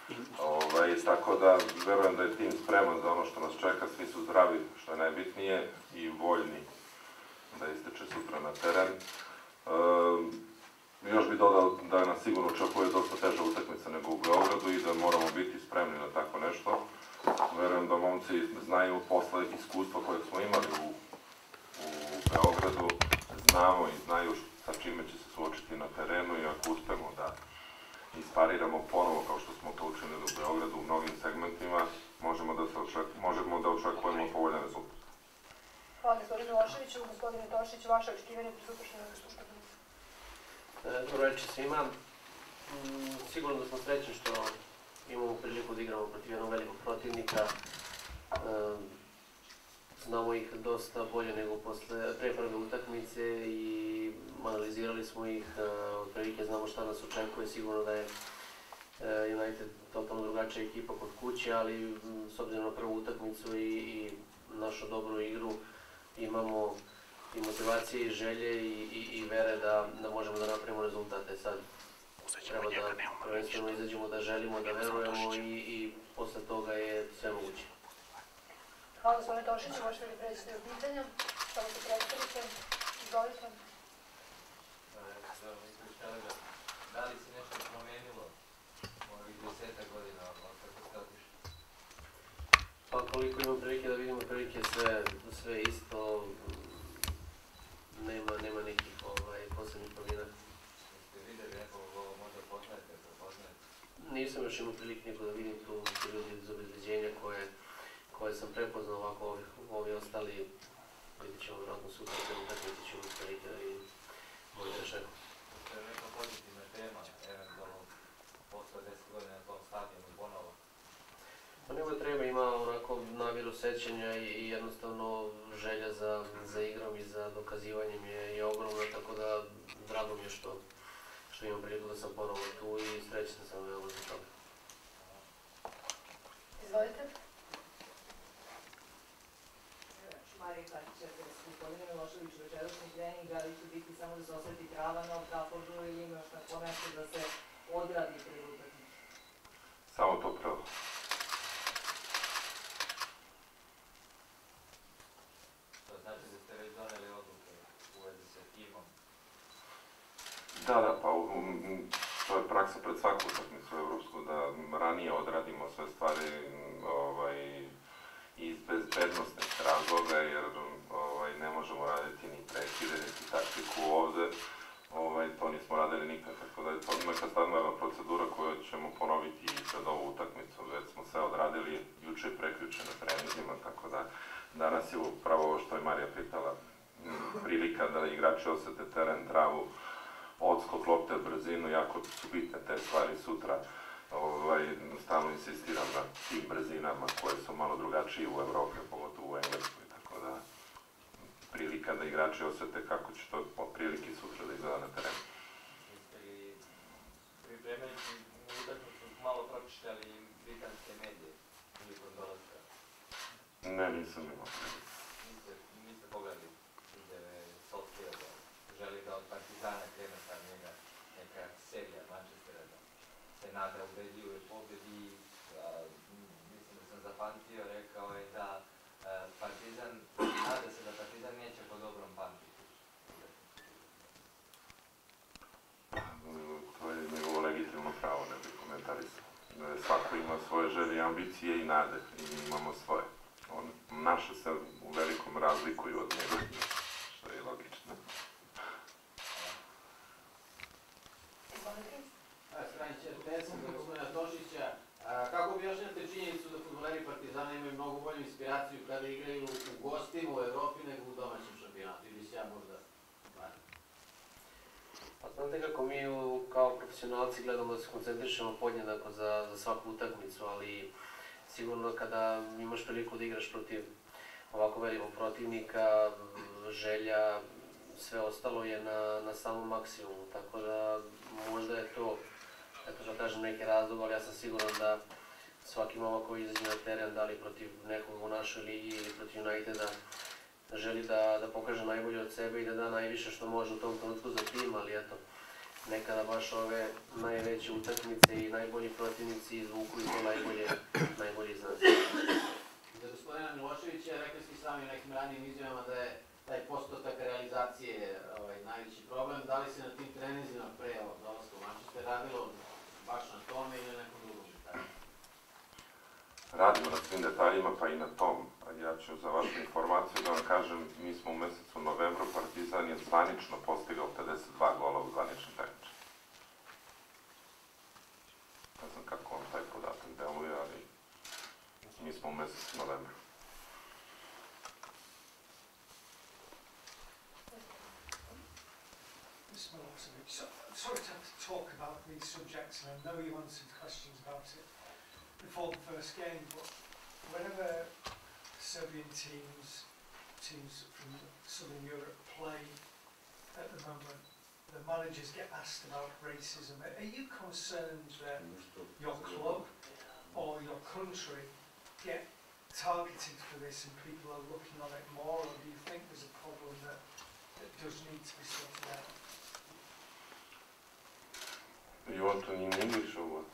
Tako da verujem da je tim spreman za ono što nas čeka, svi su zdravi, što je najbitnije, i voljni da isteče sutra na teren. Još bih dodao da nas sigurno očekuje dosta teža utakmica nego u Beogradu i da moramo biti spremni na tako nešto. Verujem da momci znaju posle iskustva koje smo imali u Beogradu, znamo i znaju sa čime će se suočiti na terenu i ako uspemo da ispariramo ponovo kao što smo to učinili u Beogradu u mnogim segmentima, možemo da očekujemo povoljan rezultat. Hvala gospodinu Miloševiću. Gospodine Tošiću, vaše očekivanje pri sutrašnjoj utakmici? Dobro večer svima. Sigurno da smo srećni što imamo priliku da igramo protiv jednog velikog protivnika. Znamo ih dosta bolje nego pre prve utakmice i analizirali smo ih, otprilike znamo šta nas očekuje. Sigurno da je United totalno drugačija ekipa kod kuće, ali s obzirom na prvu utakmicu i našu dobru igru imamo i motivacije i želje i vere da možemo da napravimo rezultate. Sad treba da prvenstveno izađemo, da želimo, da verujemo i posle toga je sve moguće. Hvala gospodine Tošiću, možete li preći do pitanja? Samo se predstavite, izvolite. Da li se nešto promenilo u ovih 10 godina od kako ste otišli? Pa koliko imam prilike da vidimo, prilike sve isto, nema nekih posebnih promjena. Ste videli nekog možda poznajete? Nisam još imao prilike neko da vidim tu ljudi iz obezbeđenja koje sam prepoznao, ovako ovi ostali vidit ćemo vjerojatno sutra, kada utakmici ćemo prilike da vidim možda još neko. To je neka pozitivna tema, eventualno posle 10 godina na tom stadionu ponovo? Pa nema treba, ima onako namjeru sećanja i jednostavno želja za igrom i za dokazivanjem je ogromna, tako da drago mi je što imam priliku da sam ponovo tu i srećan sam veoma za toga. Izvolite. Marija Kačića, gospodine Miloševiću, večerašnji trening, da li će biti samo da se osveti trava na Old Traffordu ili ima još tako nešto da se odradi pred utakmicom? Samo to pravo. To znači da ste već doneli odluke u vezi sa timom? Da, pa to je praksa pred svaku utakmicu evropsku, da ranije odradimo sve stvari iz bezbednostnih razloga, jer ne možemo raditi ni prekide, niti taktiku ovde. To nismo radili nikad, tako da je to neka standardna procedura koju ćemo ponoviti i pred ovu utakmicu. Već smo sve odradili juče i prekjuče na trenizima, tako da danas je upravo ovo što je Marija pitala, prilika da igrači osete teren, travu, odskok lopte, brzinu, jako su bitne te stvari sutra. Stalno insistiram na tim brzinama koje su malo drugačije u Evropi, pogotovo u Engleskoj, tako da prilika da igrači osete kako će to po prilike sutra da izgleda na terenu. Jeste li pripremajući utakmicu malo pročitali britanske medije prilikom dolaska? Ne, nisam imao prilike. Niste pogledali izjave Solskjaera, želi da od Partizana krene sa njega neka serija Manchestera, da se nada ubedljivoj pobedi. Mislim da sam zapamtio, rekao je da Partizan, nada se da Partizan neće po dobrom pamtiti. To je njegovo legitimno pravo, ne bih komentarisao. Svako ima svoje želje i ambicije i nade i imamo svoje. Naše se u velikom razlikuju od njega, što je logično. Stranić RTS, za gospodina Tošića. Kako objašnjate činjenicu da fudbaleri Partizana imaju mnogo bolju inspiraciju kada igraju u gostima u Evropi nego u domaćem šampionatu? Ili se ja možda varam? Pa znate kako mi kao profesionalci gledamo da se koncentrišemo podjednako za svaku utakmicu, ali sigurno kada imaš priliku da igraš protiv ovako velikog protivnika, želja, sve ostalo je na samom maksimumu, tako da možda je to, eto da kažem, neki razlog, ali ja sam siguran da svaki momak koji izađe na teren, da li protiv nekog u našoj ligi ili protiv Uniteda, želi da pokaže najbolje od sebe i da da najviše što može u tom trenutku za tim, ali eto, nekada baš ove najveće utakmice i najbolji protivnici izvuku i to najbolje iz nas. Za gospodina Miloševića, rekli ste sami u nekim ranijim izjavama da je taj postotak realizacije najveći problem. Da li se na tim treninzima pre dolaska u Manchester radilo baš na tome ili na nekom drugom detalju? Radimo na svim detaljima, pa i na tom. Ja ću za vašu informaciju da vam kažem, mi smo u mjesecu novembru, Partizan je zvanično postigao 52 gola u zvaničnom takmičenju. Ne znam kako vam taj podatak deluje, ali mi smo u mjesecu novembru. Mr. Milosevic, sorry to have to talk about these subjects, and I know you answered questions about it before the first game, but whenever Serbian teams from Southern Europe play at the moment, the managers get asked about racism. Are you concerned that your club or your country get targeted for this and people are looking on it more, or do you think there's a problem that does need to be sorted out? You want to in English or what?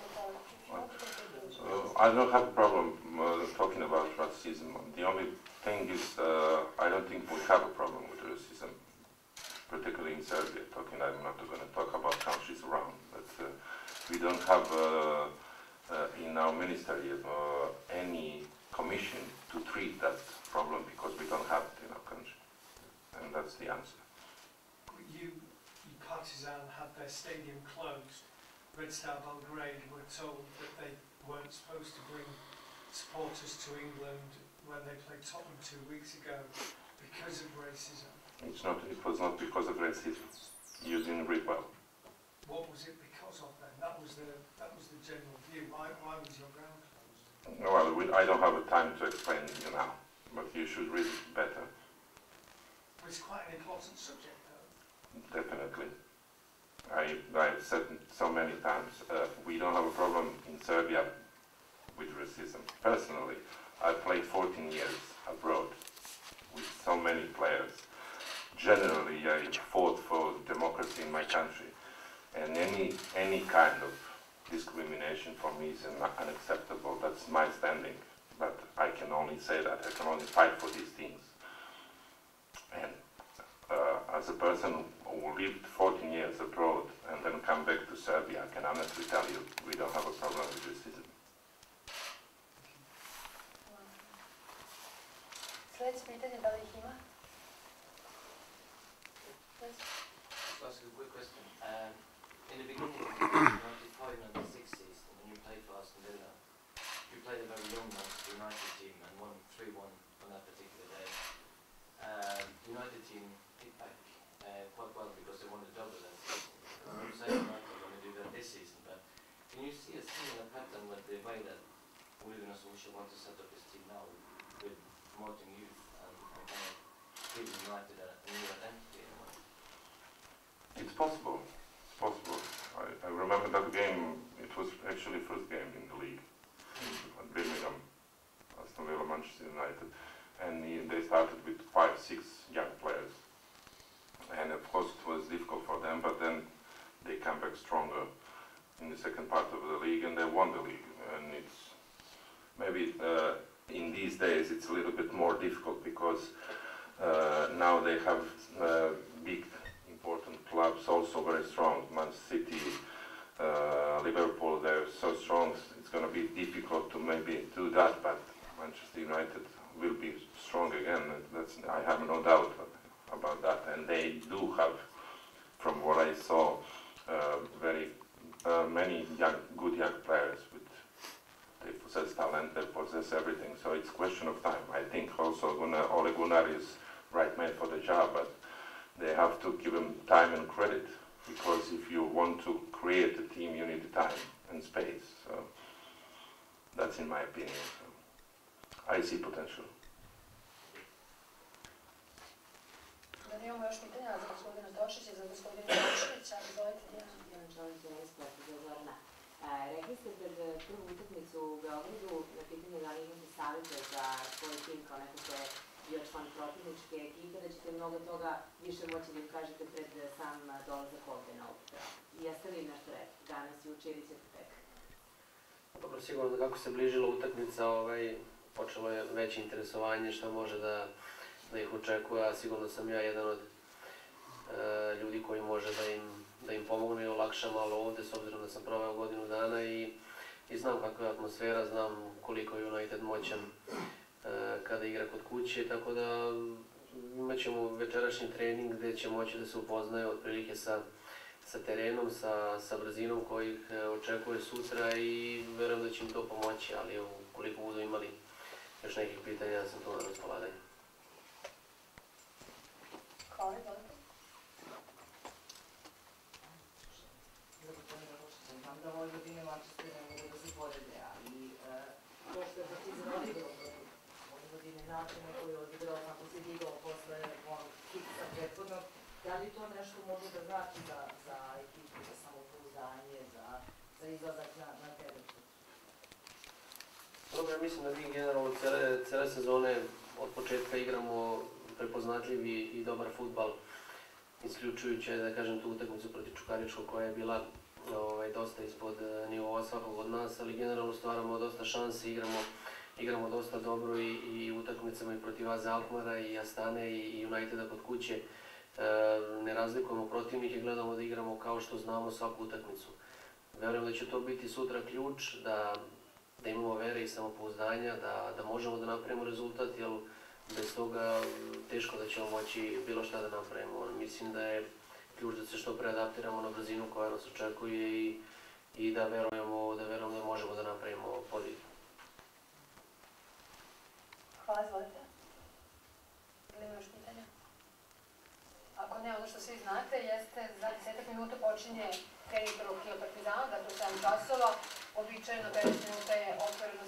I don't have a problem talking about racism. The only thing is, I don't think we have a problem with racism, particularly in Serbia. I'm not going to talk about countries around, but we don't have in our ministry any commission to treat that problem because we don't have it in our country, and that's the answer. You Partizan had their stadium closed. Red Star Belgrade were told that they weren't supposed to bring supporters to England when they played Tottenham 2 weeks ago because of racism. It was not because of racism. You didn't read well. What was it because of then? That was the general view. Why was your ground closed? Well, I don't have the time to explain you now, but you should read it better. But it's quite an important subject, though. Definitely. I've said so many times, we don't have a problem in Serbia with racism. Personally, I played 14 years abroad with so many players. Generally, I fought for democracy in my country, and any kind of discrimination for me is unacceptable. That's my standing. But I can only say that. I can only fight for these things. And as a person who lived 14 years abroad and then come back to Serbia, I can honestly tell you we don't have a problem with racism. Sljedeće pitanje, da li ih ima? Yes. Just ask a quick question. In the beginning of the 95-96 season, when you played for Aston Villa, you played a very young Manchester United team and won 3-1 on that particular day. The United team hit back quite well because they won the double that season. I'm not saying United are going to do that this season, but can you see a similar pattern with the way that Ole Gunnar Solskjaer wants to set up his team now with promoting youth and kind of giving United a new identity in a way? It's possible. It's possible. I remember that game. It was actually first game in the league at Birmingham, Aston Villa, Manchester United, and they started with 5-6 young players. And of course it was difficult for them, but then they come back stronger in the second part of the league and they won the league. And it's maybe in these days it's a little bit more difficult because now they have big important clubs also very strong. Man City, Liverpool, they're so strong. It's going to be difficult to maybe do that, but Manchester United will be strong again. I have no doubt about that, and they do have, from what I saw, very many good young players. They possess talent, they possess everything. So it's a question of time. I think also Ole Gunnar is right man for the job, but they have to give him time and credit, because if you want to create a team, you need time and space. So that's in my opinion. So I see potential. Da imamo još pitanja za gospodina Tošića i za gospodina Miloševića. Izvolite, Dijana. Jedan čovjek za isplatu za Zorana. Rekli ste pred prvu utakmicu u Beogradu na pitanje da li imate savjete za svoj tim kao neko ko je bio član protivničke ekipe, da ćete mnogo toga više moći da im kažete pred sam dolazak ovde na Old Trafford. Jeste li nešto rekli danas, juče ili ćete tek? Dobro, sigurno da kako se bližila utakmica, počelo je veće interesovanje šta može da ih očekuje, a sigurno sam ja jedan od ljudi koji može da im pomogne i olakša malo ovde, s obzirom da sam proveo godinu dana i znam kakva je atmosfera, znam koliko je United moćan kada igra kod kuće, tako da imat ćemo večerašnji trening gde će moći da se upoznaju otprilike sa terenom, sa brzinom koji ih očekuje sutra i verujem da će im to pomoći, ali ukoliko budu imali još nekih pitanja, ja sam tu na raspolaganju. Hvala, izvolite. Znam da ove godine Manchester ne mogu da se porede, ali to što je Partizan odigrao ove godine način na koji je odigrao, kako se digao posle onog hiksa prethodnog, da li to nešto može da znači za ekipu, za samopouzdanje, za izlazak na teren? Dobro, ja mislim da mi generalno cele sezone od početka igramo prepoznatljiv i dobar fudbal, isključujući, da kažem, tu utakmicu protiv Čukaričkog koja je bila dosta ispod nivoa svakog od nas, ali generalno stvaramo dosta šanse, igramo dosta dobro i utakmicama i protiv AZ Alkmaara i Astane i Uniteda kod kuće. Ne razlikujemo protivnike, gledamo da igramo kao što znamo svaku utakmicu. Verujem da će to biti sutra ključ, da imamo vere i samopouzdanja, da možemo da napravimo rezultat, jer bez toga teško da ćemo moći bilo šta da napravimo. Mislim da je ključ da se što pre adaptiramo na brzinu koja nas očekuje i da verujemo da možemo da napravimo podvig. Hvala, izvolite. Ili ima još pitanja? Ako ne, ono što svi znate jeste za 10 minuta počinje trening prvog kila Partizana, dakle 7 časova. Običajno 15 minuta je otvoreno